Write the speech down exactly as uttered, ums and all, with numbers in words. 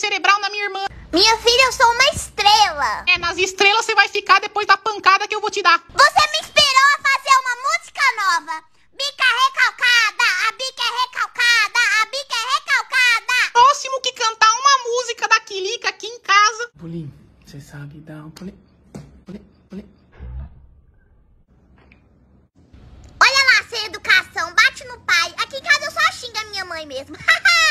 cerebral na minha irmã. Minha filha, eu sou uma estrela. É, nas estrelas você vai ficar depois da pancada que eu vou te dar. Você me inspirou a fazer uma música nova. Bica recalcada, a bica é recalcada, a bica é recalcada. Próximo que cantar uma música da Quilica aqui em casa. Pulim, você sabe dar um pulim, pulim, pulim. Olha lá, sem educação, bate no pai. Aqui em casa eu só xingo a minha mãe mesmo.